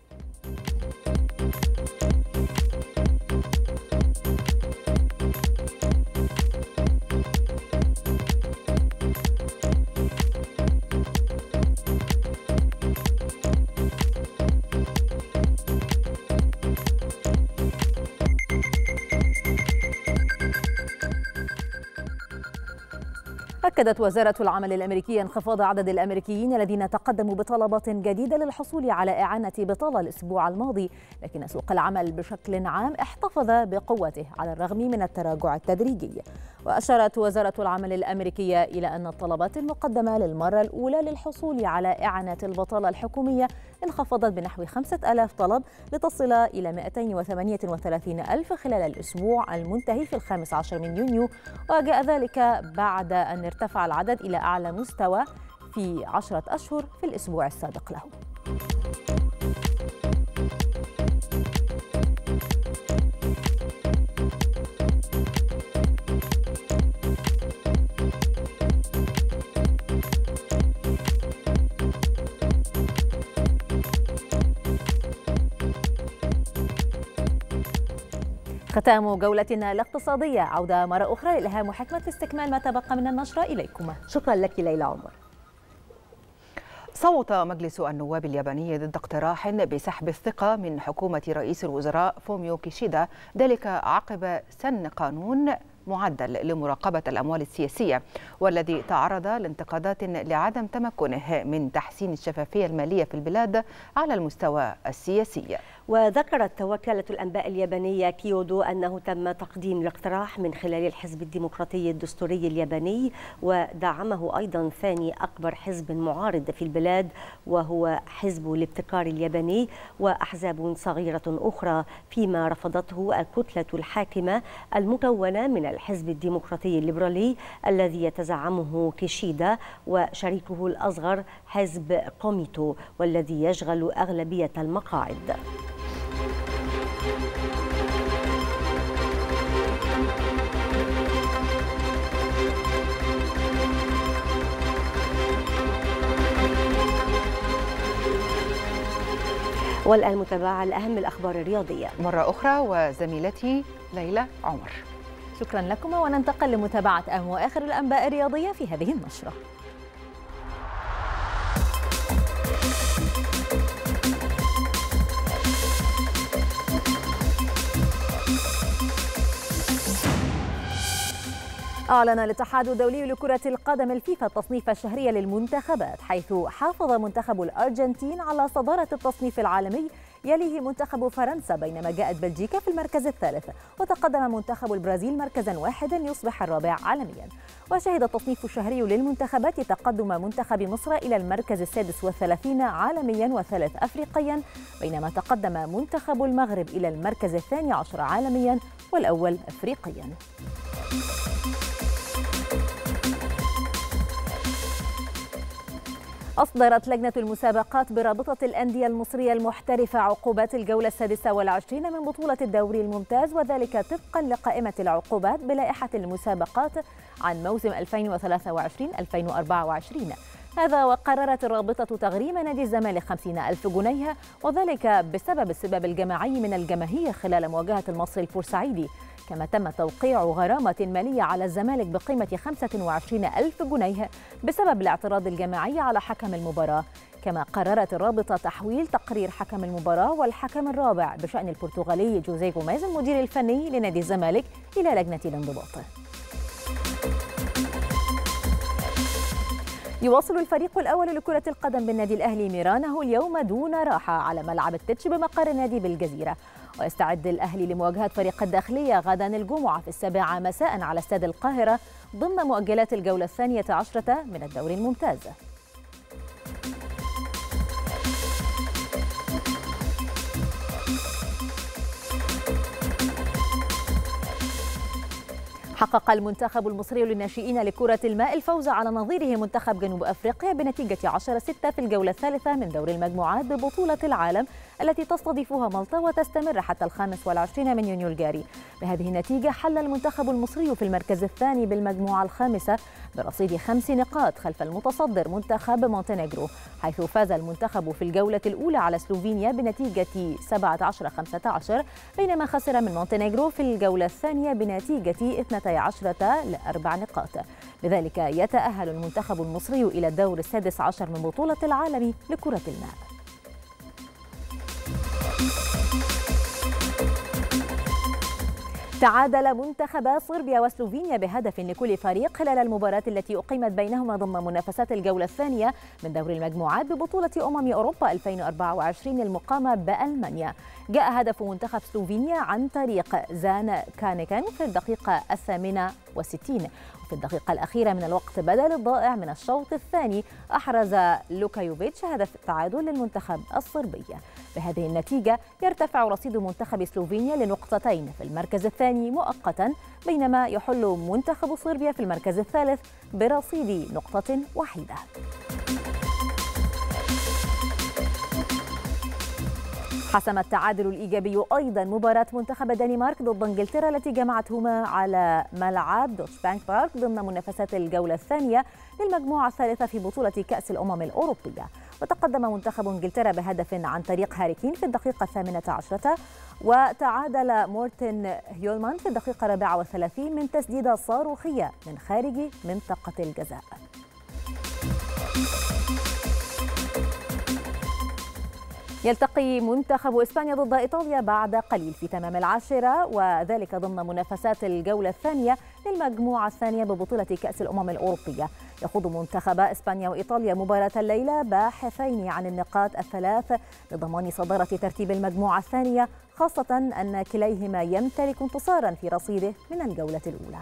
أكدت وزارة العمل الأمريكية انخفاض عدد الأمريكيين الذين تقدموا بطلبات جديدة للحصول على إعانة بطالة الأسبوع الماضي، لكن سوق العمل بشكل عام احتفظ بقوته على الرغم من التراجع التدريجي. وأشارت وزارة العمل الأمريكية إلى أن الطلبات المقدمة للمرة الأولى للحصول على إعانة البطالة الحكومية انخفضت بنحو خمسة آلاف طلب لتصل إلى مئتين وثمانية وثلاثين ألف خلال الأسبوع المنتهي في الخامس عشر من يونيو، وجاء ذلك بعد أن ارتفع العدد إلى أعلى مستوى في عشرة أشهر في الأسبوع السابق له. ختام جولتنا الاقتصادية. عودة مرة أخرى لإلهام وحكمة لاستكمال ما تبقى من النشرة إليكم. شكرا لك ليلى عمر. صوت مجلس النواب الياباني ضد اقتراح بسحب الثقة من حكومة رئيس الوزراء فوميو كيشيدا، ذلك عقب سن قانون معدل لمراقبة الأموال السياسية، والذي تعرض لانتقادات لعدم تمكنه من تحسين الشفافية المالية في البلاد على المستوى السياسي. وذكرت وكالة الأنباء اليابانية كيودو أنه تم تقديم الاقتراح من خلال الحزب الديمقراطي الدستوري الياباني، ودعمه أيضا ثاني أكبر حزب معارض في البلاد وهو حزب الابتكار الياباني وأحزاب صغيرة أخرى، فيما رفضته الكتلة الحاكمة المكونة من الحزب الديمقراطي الليبرالي الذي يتزعمه كيشيدا وشريكه الأصغر حزب كوميتو والذي يشغل أغلبية المقاعد. والآن متابعة لأهم الأخبار الرياضية مرة أخرى وزميلتي ليلى عمر. شكرا لكم، وننتقل لمتابعة أهم وآخر الأنباء الرياضية في هذه النشرة. أعلن الاتحاد الدولي لكرة القدم الفيفا التصنيف الشهري للمنتخبات، حيث حافظ منتخب الأرجنتين على صدارة التصنيف العالمي، يليه منتخب فرنسا، بينما جاءت بلجيكا في المركز الثالث، وتقدم منتخب البرازيل مركزا واحدا يصبح الرابع عالميا. وشهد التصنيف الشهري للمنتخبات تقدم منتخب مصر إلى المركز السادس والثلاثين عالميا وثالث أفريقيا، بينما تقدم منتخب المغرب إلى المركز الثاني عشر عالميا والأول أفريقيا. أصدرت لجنة المسابقات برابطة الأندية المصرية المحترفة عقوبات الجولة السادسة والعشرين من بطولة الدوري الممتاز، وذلك طبقا لقائمة العقوبات بلائحة المسابقات عن موسم ألفين وثلاثة وعشرين ألفين وأربعة وعشرين. هذا وقررت الرابطة تغريم نادي الزمالك خمسين ألف جنيه، وذلك بسبب السباب الجماعي من الجماهير خلال مواجهة المصري البورسعيدي. كما تم توقيع غرامة مالية على الزمالك بقيمة خمسة وعشرين ألف جنيه بسبب الاعتراض الجماعي على حكم المباراة. كما قررت الرابطة تحويل تقرير حكم المباراة والحكم الرابع بشأن البرتغالي جوزيه غوميز المدير الفني لنادي الزمالك إلى لجنة الانضباط. يواصل الفريق الأول لكرة القدم بالنادي الأهلي ميرانه اليوم دون راحة على ملعب التتش بمقر النادي بالجزيرة، ويستعد الأهلي لمواجهة فريق الداخلية غدا الجمعة في السابعة مساء على استاد القاهرة ضمن مؤجلات الجولة الثانية عشرة من الدوري الممتاز. حقق المنتخب المصري للناشئين لكرة الماء الفوز على نظيره منتخب جنوب أفريقيا بنتيجة عشرة ستة في الجولة الثالثة من دور المجموعات ببطولة العالم التي تستضيفها مالطا وتستمر حتى الخامس والعشرين من يونيو الجاري. بهذه النتيجة حل المنتخب المصري في المركز الثاني بالمجموعة الخامسة برصيد خمس نقاط خلف المتصدر منتخب مونتينيغرو، حيث فاز المنتخب في الجولة الأولى على سلوفينيا بنتيجة سبعة عشر خمسة عشر، بينما خسر من مونتينيغرو في الجولة الثانية بنتيجة اثنتي عشرة لأربع نقاط. بذلك يتأهل المنتخب المصري إلى الدور السادس عشر من بطولة العالم لكرة الماء. تعادل منتخبا صربيا وسلوفينيا بهدف لكل فريق خلال المباراة التي أقيمت بينهما ضمن منافسات الجولة الثانية من دور المجموعات ببطولة أمم أوروبا ألفين وأربعة وعشرين المقامة بألمانيا. جاء هدف منتخب سلوفينيا عن طريق زان كانيكن في الدقيقة الثامنة والستين، وفي الدقيقة الأخيرة من الوقت بدل الضائع من الشوط الثاني أحرز لوكايوفيتش هدف التعادل للمنتخب الصربي. بهذه النتيجة يرتفع رصيد منتخب سلوفينيا لنقطتين في المركز الثاني مؤقتا، بينما يحل منتخب صربيا في المركز الثالث برصيد نقطة واحدة. حسم التعادل الإيجابي أيضا مباراة منتخب الدنمارك ضد انجلترا التي جمعتهما على ملعب دوتش بانك بارك ضمن منافسات الجولة الثانية للمجموعة الثالثة في بطولة كأس الأمم الأوروبية. وتقدم منتخب انجلترا بهدف عن طريق هاري كين في الدقيقة الثامنة عشرة، وتعادل مورتن هيولمان في الدقيقة الرابعة والثلاثين من تسديدة صاروخية من خارج منطقة الجزاء. يلتقي منتخب إسبانيا ضد إيطاليا بعد قليل في تمام العاشرة، وذلك ضمن منافسات الجولة الثانية للمجموعة الثانية ببطولة كأس الأمم الأوروبية. يخوض منتخب إسبانيا وإيطاليا مباراة الليلة باحثين عن النقاط الثلاث لضمان صدارة ترتيب المجموعة الثانية، خاصة أن كليهما يمتلك انتصارا في رصيده من الجولة الأولى.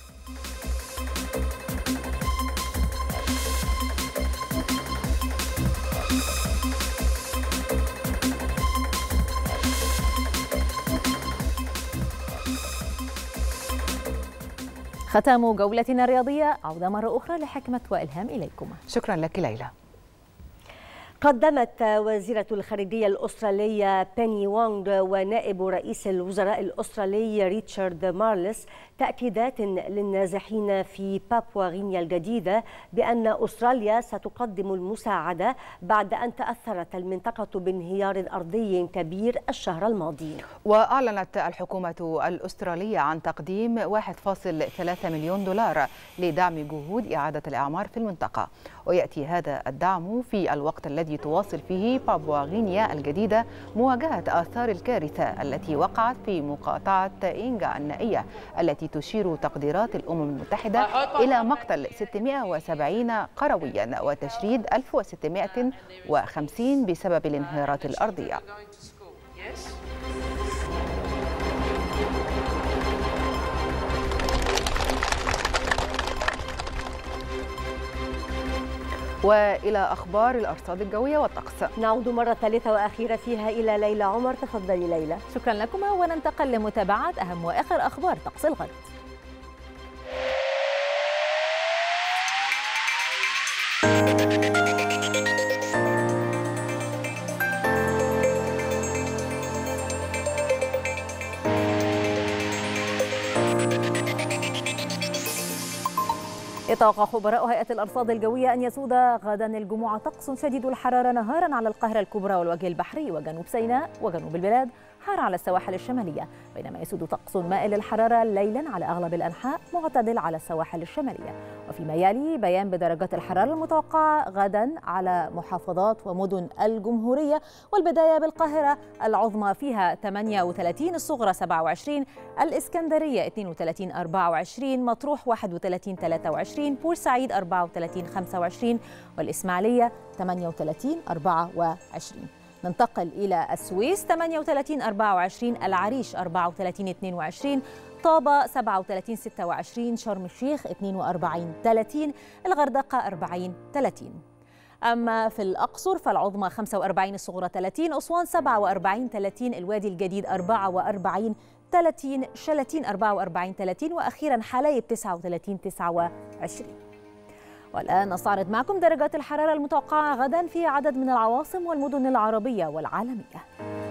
ختام جولتنا الرياضية، عودة مرة أخرى لحكمة وإلهام إليكم. شكرا لك ليلى. قدمت وزيرة الخارجية الأسترالية بيني وونغ ونائب رئيس الوزراء الأسترالي ريتشارد مارلس تأكيدات للنازحين في بابوا غينيا الجديدة بأن أستراليا ستقدم المساعدة بعد أن تأثرت المنطقة بانهيار أرضي كبير الشهر الماضي. وأعلنت الحكومة الأسترالية عن تقديم واحد فاصلة ثلاثة مليون دولار لدعم جهود إعادة الإعمار في المنطقة، ويأتي هذا الدعم في الوقت الذي تواصل فيه بابوا غينيا الجديدة مواجهة آثار الكارثة التي وقعت في مقاطعة إنجا النائية التي تشير تقديرات الأمم المتحدة إلى مقتل ستمائة وسبعين قرويا وتشريد ألف وستمائة وخمسين بسبب الانهيارات الأرضية. وإلى أخبار الأرصاد الجوية والطقس. نعود مرة ثالثة وأخيرة فيها إلى ليلى عمر. تفضلي ليلى. شكرا لكما، وننتقل لمتابعة أهم وآخر أخبار طقس الغد. يتوقع خبراء هيئة الأرصاد الجوية أن يسود غدا الجمعة طقس شديد الحرارة نهارا على القاهرة الكبرى والوجه البحري وجنوب سيناء وجنوب البلاد، حار على السواحل الشمالية، بينما يسود طقس مائل الحرارة ليلا على أغلب الأنحاء، معتدل على السواحل الشمالية. وفيما يلي بيان بدرجات الحرارة المتوقعة غدا على محافظات ومدن الجمهورية، والبداية بالقاهرة العظمى فيها ثمانية وثلاثين، الصغرى سبعة وعشرين، الإسكندرية اثنين وثلاثين أربعة وعشرين، مطروح واحد وثلاثين ثلاثة وعشرين، بورسعيد أربعة وثلاثين خمسة وعشرين، والإسماعيلية ثمانية وثلاثين أربعة وعشرين. ننتقل إلى السويس ثمانية وثلاثين أربعة وعشرين، العريش أربعة وثلاثين اثنين وعشرين، طابة سبعة وثلاثين ستة وعشرين، شرم الشيخ اثنين وأربعين ثلاثين، الغردقة أربعين ثلاثين. أما في الأقصر فالعظمى خمسة وأربعين، الصغرى ثلاثين، أسوان سبعة وأربعين ثلاثين، الوادي الجديد أربعة وأربعين ثلاثين، شلاتين أربعة وأربعين ثلاثين، وأخيرا حلايب تسعة وثلاثين تسعة وعشرين. والآن نستعرض معكم درجات الحرارة المتوقعة غدا في عدد من العواصم والمدن العربية والعالمية.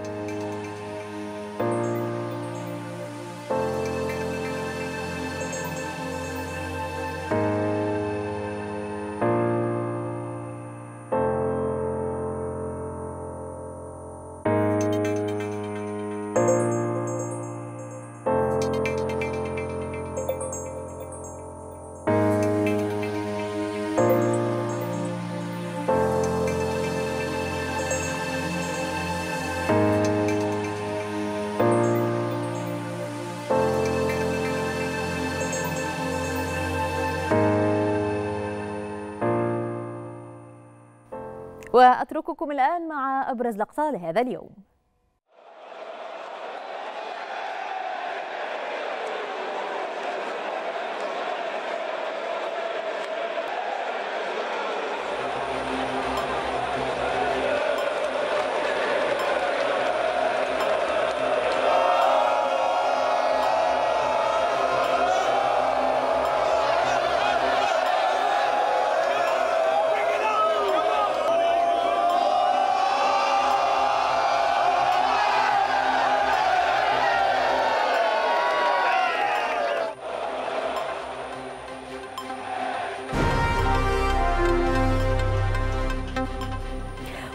وأترككم الآن مع أبرز الأقطار لهذا اليوم.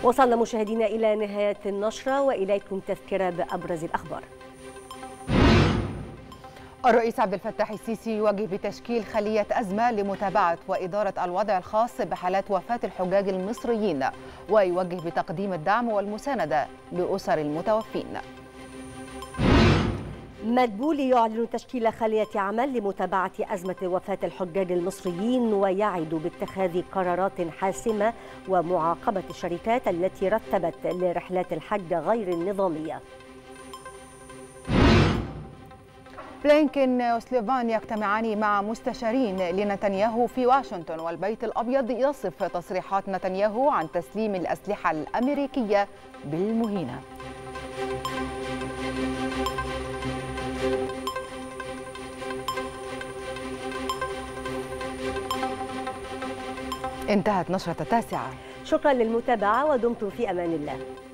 وصلنا مشاهدينا إلى نهاية النشرة، وإليكم تذكرة بأبرز الأخبار. الرئيس عبد الفتاح السيسي يوجه بتشكيل خلية أزمة لمتابعة وإدارة الوضع الخاص بحالات وفاة الحجاج المصريين، ويوجه بتقديم الدعم والمساندة لأسر المتوفين. مدبولي يعلن تشكيل خلية عمل لمتابعة أزمة وفاة الحجاج المصريين، ويعد باتخاذ قرارات حاسمة ومعاقبة الشركات التي رتبت لرحلات الحج غير النظامية. بلينكن وسليفان يجتمعان مع مستشارين لنتنياهو في واشنطن، والبيت الأبيض يصف تصريحات نتنياهو عن تسليم الأسلحة الأمريكية بالمهينة. انتهت نشرة التاسعة. شكرا للمتابعة ودمتم في أمان الله.